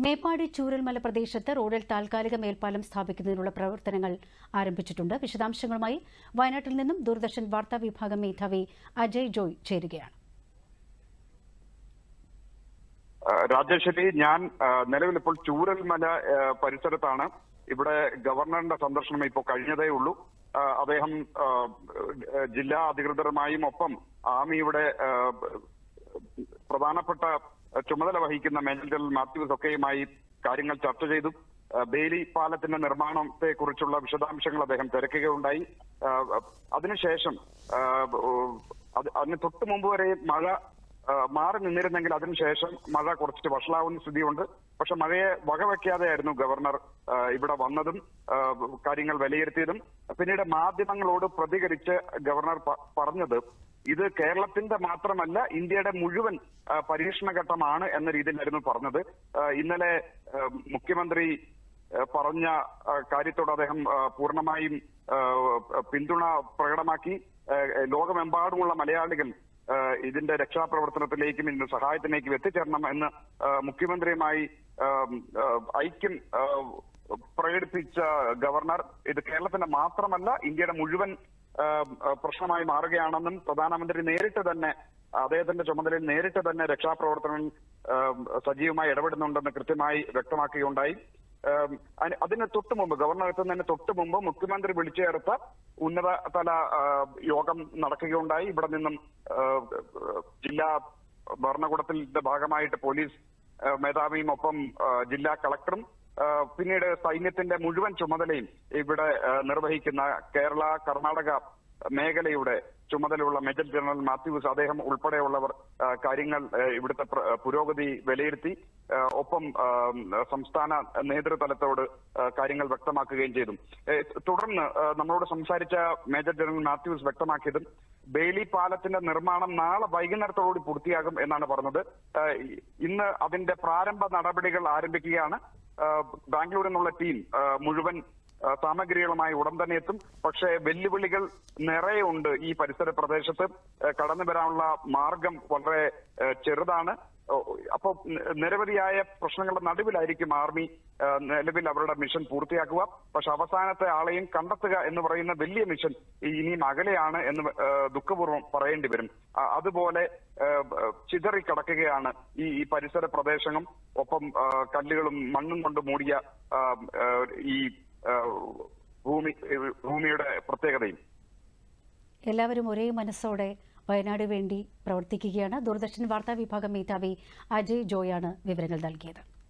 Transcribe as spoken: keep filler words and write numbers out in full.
മേപ്പാടി ചൂരൽമല പ്രദേശത്ത് റോഡിൽ താൽക്കാലിക മേൽപ്പാലം സ്ഥാപിക്കുന്നതിനുള്ള പ്രവർത്തനങ്ങൾ ആരംഭിച്ചിട്ടുണ്ട്. വിശദാംശങ്ങളുമായി വയനാട്ടിൽ നിന്നും ദൂരദർശൻ വാർത്താ വിഭാഗം മേധാവി അജയ് ജോയ് ചേരുകയാണ്. രാജേശ്വരി, ഞാൻ നിലവിൽ ഇപ്പോൾ ചൂരൽമല പരിസരത്താണ്. ഇവിടെ ഗവർണറുടെ സന്ദർശനം ഇപ്പോൾ കഴിഞ്ഞതേ ഉള്ളൂ. അദ്ദേഹം ജില്ലാ അധികൃതരുമായും ഒപ്പം ആർമിയുടെ പ്രധാനപ്പെട്ട ചുമതല വഹിക്കുന്ന മേജർ ജനറൽ മാത്യൂസ് ഒക്കെയുമായി കാര്യങ്ങൾ ചർച്ച ചെയ്തു. ബെയിലി പാലത്തിന്റെ നിർമ്മാണത്തെ കുറിച്ചുള്ള വിശദാംശങ്ങൾ അദ്ദേഹം തിരക്കുകയുണ്ടായി. അതിനുശേഷം അതിന് തൊട്ടു മുമ്പ് വരെ മഴ മാറി നിന്നിരുന്നെങ്കിൽ അതിനുശേഷം മഴ കുറച്ച് വഷളാവുന്ന സ്ഥിതിയുണ്ട്. പക്ഷെ മഴയെ വകവെക്കാതെയായിരുന്നു ഗവർണർ ഇവിടെ വന്നതും കാര്യങ്ങൾ വിലയിരുത്തിയതും. പിന്നീട് മാധ്യമങ്ങളോട് പ്രതികരിച്ച് ഗവർണർ പറഞ്ഞത് ഇത് കേരളത്തിന്റെ മാത്രമല്ല ഇന്ത്യയുടെ മുഴുവൻ പരീക്ഷണഘട്ടമാണ് എന്ന രീതിയിലായിരുന്നു പറഞ്ഞത്. ഇന്നലെ മുഖ്യമന്ത്രി പറഞ്ഞ കാര്യത്തോട് അദ്ദേഹം പൂർണ്ണമായും പിന്തുണ പ്രകടമാക്കി. ലോകമെമ്പാടുമുള്ള മലയാളികൾ ഇതിന്റെ രക്ഷാപ്രവർത്തനത്തിലേക്കും ഇതിന്റെ സഹായത്തിലേക്കും എത്തിച്ചേരണം എന്ന് മുഖ്യമന്ത്രിയുമായി ഐക്യം പ്രകടിപ്പിച്ച ഗവർണർ ഇത് കേരളത്തിന്റെ മാത്രമല്ല ഇന്ത്യയുടെ മുഴുവൻ പ്രശ്നമായി മാറുകയാണെന്നും പ്രധാനമന്ത്രി നേരിട്ട് തന്നെ അദ്ദേഹത്തിന്റെ ചുമതലയിൽ നേരിട്ട് തന്നെ രക്ഷാപ്രവർത്തനം സജീവമായി ഇടപെടുന്നുണ്ടെന്ന് കൃത്യമായി വ്യക്തമാക്കുകയുണ്ടായി. അതിന് തൊട്ടു മുമ്പ് ഗവർണർ എത്തുന്നതിന് തൊട്ടു മുമ്പ് മുഖ്യമന്ത്രി വിളിച്ചു ചേർത്ത ഉന്നതതല യോഗം നടക്കുകയുണ്ടായി. ഇവിടെ നിന്നും ജില്ലാ ഭരണകൂടത്തിന്റെ ഭാഗമായിട്ട് പോലീസ് മേധാവിയും ഒപ്പം ജില്ലാ കളക്ടറും പിന്നീട് സൈന്യത്തിന്റെ മുഴുവൻ ചുമതലയും ഇവിടെ നിർവഹിക്കുന്ന കേരള കർണാടക മേഖലയുടെ ചുമതലയുള്ള മേജർ ജനറൽ മാത്യൂസ് അദ്ദേഹം ഉൾപ്പെടെയുള്ളവർ കാര്യങ്ങൾ ഇവിടുത്തെ പുരോഗതി വിലയിരുത്തി. ഒപ്പം സംസ്ഥാന നേതൃതലത്തോട് കാര്യങ്ങൾ വ്യക്തമാക്കുകയും ചെയ്തു. തുടർന്ന് നമ്മളോട് സംസാരിച്ച മേജർ ജനറൽ മാത്യൂസ് വ്യക്തമാക്കിയതും ബെയിലി പാലത്തിന്റെ നിർമ്മാണം നാളെ വൈകുന്നേരത്തോടുകൂടി പൂർത്തിയാകും എന്നാണ് പറഞ്ഞത്. ഇന്ന് അതിന്റെ പ്രാരംഭ നടപടികൾ ആരംഭിക്കുകയാണ്. ബാംഗ്ലൂരിൽ നിന്നുള്ള ടീം മുഴുവൻ സാമഗ്രികളുമായി ഉടൻ തന്നെ എത്തും. പക്ഷേ വെല്ലുവിളികൾ നിറയെ ഉണ്ട്. ഈ പരിസര പ്രദേശത്ത് കടന്നു വരാനുള്ള മാർഗം വളരെ ചെറുതാണ്. അപ്പോൾ നിരവധിയായ പ്രശ്നങ്ങളുടെ നടുവിലായിരിക്കും ആർമി നിലവിൽ അവരുടെ മിഷൻ പൂർത്തിയാക്കുക. പക്ഷെ അവസാനത്തെ ആളെയും കണ്ടെത്തുക എന്ന് പറയുന്ന വലിയ മിഷൻ ഇനിയും അകലെയാണ് എന്ന് ദുഃഖപൂർവ്വം പറയേണ്ടി വരും. അതുപോലെ ചിതറിക്കിടക്കുകയാണ് ഈ ഈ പരിസര പ്രദേശങ്ങളും ഒപ്പം കല്ലുകളും മണ്ണും കൊണ്ട് മൂടിയ ഈ ഭൂമി ഭൂമിയുടെ പ്രത്യേകതയും. എല്ലാവരും ഒരേ മനസ്സോടെ വയനാട് വേണ്ടി പ്രവർത്തിക്കുകയാണ്. ദൂരദർശൻ വാർത്താ വിഭാഗം മേധാവി അജയ് ജോയാണ് വിവരങ്ങൾ നൽകിയത്.